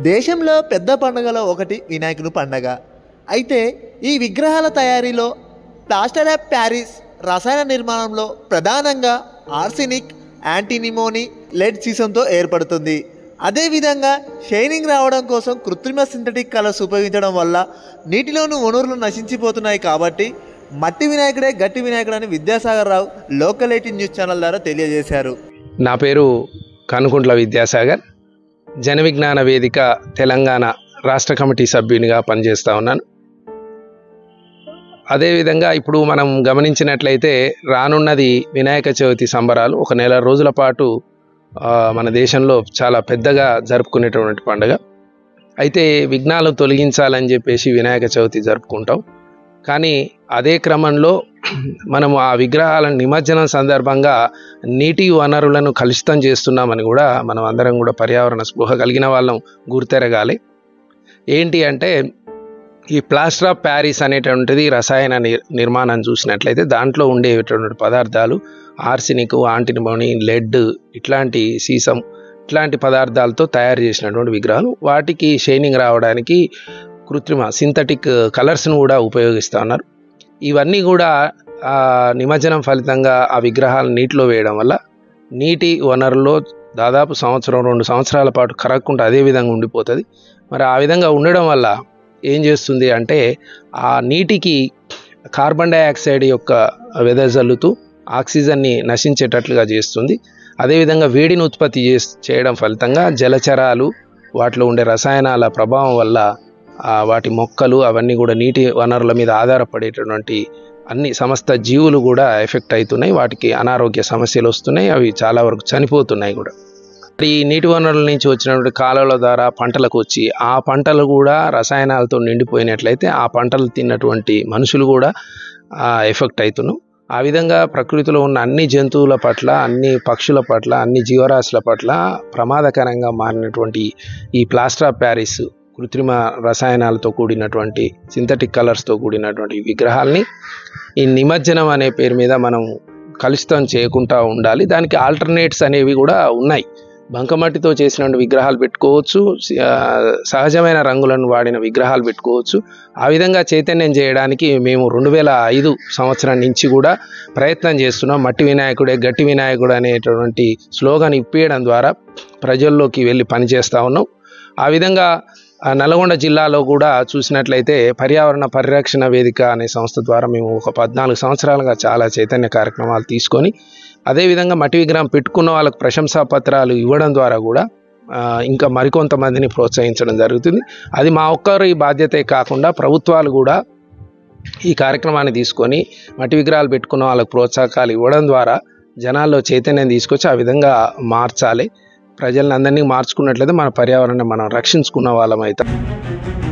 దేశంలో పెద్ద పండుగలో ఒకటి వినాయకుని పండగ. అయితే ఈ విగ్రహాల తయారీలో ప్లాస్టర్ ఆఫ్ ప్యారిస్ రసాయన నిర్మాణంలో ప్రధానంగా ఆర్సెనిక్, యాంటీనిమోని, లెడ్ సీసంతో ఏర్పడుతుంది. అదేవిధంగా షైనింగ్ రావడం కోసం కృత్రిమ సింథటిక్ కలర్స్ ఉపయోగించడం వల్ల నీటిలోని వనరులు నశించిపోతున్నాయి. కాబట్టి మట్టి వినాయకుడే గట్టి వినాయకుడు అని Vidyasagar Rao local 18 news channel ద్వారా తెలియజేశారు. నా పేరు కనుకుంట్ల విద్యాసాగర్. జన విజ్ఞాన వేదిక తెలంగాణ రాష్ట్ర కమిటీ సభ్యునిగా పనిచేస్తూ ఉన్నాను. అదేవిధంగా ఇప్పుడు మనం గమనించినట్లయితే రానున్నది వినాయక చవితి సంబరాలు. ఒక నెల రోజుల పాటు మన దేశంలో చాలా పెద్దగా జరుపుకునేటువంటి పండుగ. అయితే విఘ్నాలు తొలగించాలని చెప్పేసి వినాయక చవితి జరుపుకుంటాం. కానీ అదే క్రమంలో మనము ఆ విగ్రహాలను నిమజ్జనం సందర్భంగా నీటి వనరులను కలుషితం చేస్తున్నామని కూడా మనం అందరం కూడా పర్యావరణ స్పృహ కలిగిన వాళ్ళం గుర్తెరగాలి. ఏంటి అంటే ఈ ప్లాస్టర్ ఆఫ్ ప్యారిస్ అనేటువంటిది రసాయన నిర్మాణం చూసినట్లయితే దాంట్లో ఉండేటువంటి పదార్థాలు ఆర్సెనిక్, యాంటీనిమోని, లెడ్, ఇట్లాంటి సీసం ఇట్లాంటి పదార్థాలతో తయారు చేసినటువంటి విగ్రహాలు. వాటికి షైనింగ్ రావడానికి కృత్రిమ సింథటిక్ కలర్స్ను కూడా ఉపయోగిస్తూ ఉన్నారు. ఇవన్నీ కూడా నిమజ్జనం ఫలితంగా ఆ విగ్రహాలను నీటిలో వేయడం వల్ల నీటి వనరుల్లో దాదాపు 1-2 సంవత్సరాల పాటు కరగకుండా అదే విధంగా ఉండిపోతుంది. మరి ఆ విధంగా ఉండడం వల్ల ఏం చేస్తుంది అంటే ఆ నీటికి కార్బన్ డైఆక్సైడ్ యొక్క వెదజల్లుతూ ఆక్సిజన్ని నశించేటట్లుగా చేస్తుంది. అదేవిధంగా వేడిని ఉత్పత్తి చేయడం ఫలితంగా జలచరాలు, వాటిలో ఉండే రసాయనాల ప్రభావం వల్ల వాటి మొక్కలు అవన్నీ కూడా నీటి వనరుల మీద ఆధారపడేటటువంటి అన్ని సమస్త జీవులు కూడా ఎఫెక్ట్ అవుతున్నాయి. వాటికి అనారోగ్య సమస్యలు వస్తున్నాయి. అవి చాలా వరకు చనిపోతున్నాయి కూడా. ఈ నీటి వనరుల నుంచి వచ్చినటువంటి కాలువల ద్వారా పంటలకు వచ్చి ఆ పంటలు కూడా రసాయనాలతో నిండిపోయినట్లయితే ఆ పంటలు తిన్నటువంటి మనుషులు కూడా ఎఫెక్ట్ అవుతున్నాం. ఆ విధంగా ప్రకృతిలో ఉన్న అన్ని జంతువుల పట్ల, అన్ని పక్షుల పట్ల, అన్ని జీవరాశుల పట్ల ప్రమాదకరంగా మారినటువంటి ఈ ప్లాస్టర్ ఆఫ్ ప్యారిస్ కృత్రిమ రసాయనాలతో కూడినటువంటి సింథటిక్ కలర్స్తో కూడినటువంటి విగ్రహాల్ని ఈ నిమజ్జనం అనే పేరు మీద మనం కలుషితం చేయకుండా ఉండాలి. దానికి ఆల్టర్నేట్స్ అనేవి కూడా ఉన్నాయి. బంకమట్టితో చేసినటువంటి విగ్రహాలు పెట్టుకోవచ్చు, సహజమైన రంగులను వాడిన విగ్రహాలు పెట్టుకోవచ్చు. ఆ విధంగా చైతన్యం చేయడానికి మేము 2005 సంవత్సరం నుంచి కూడా ప్రయత్నం చేస్తున్నాం. మట్టి వినాయకుడే గట్టి వినాయకుడు అనేటువంటి స్లోగన్ ఇప్పించడం ద్వారా ప్రజల్లోకి వెళ్ళి పనిచేస్తూ ఉన్నాం. ఆ విధంగా నల్గొండ జిల్లాలో కూడా చూసినట్లయితే పర్యావరణ పరిరక్షణ వేదిక అనే సంస్థ ద్వారా మేము ఒక 14 సంవత్సరాలుగా చాలా చైతన్య కార్యక్రమాలు తీసుకొని అదేవిధంగా మట్టి విగ్రహం పెట్టుకున్న వాళ్ళకు ప్రశంసా పత్రాలు ఇవ్వడం ద్వారా కూడా ఇంకా మరికొంతమందిని ప్రోత్సహించడం జరుగుతుంది. అది మా ఒక్కరి బాధ్యతే కాకుండా ప్రభుత్వాలు కూడా ఈ కార్యక్రమాన్ని తీసుకొని మట్టి విగ్రహాలు పెట్టుకున్న వాళ్ళకు ప్రోత్సాహకాలు ఇవ్వడం ద్వారా జనాల్లో చైతన్యం తీసుకొచ్చి ఆ విధంగా మార్చాలి. ప్రజలందరినీ మార్చుకున్నట్లయితే మన పర్యావరణాన్ని మనం రక్షించుకున్న వాళ్ళం అవుతాం.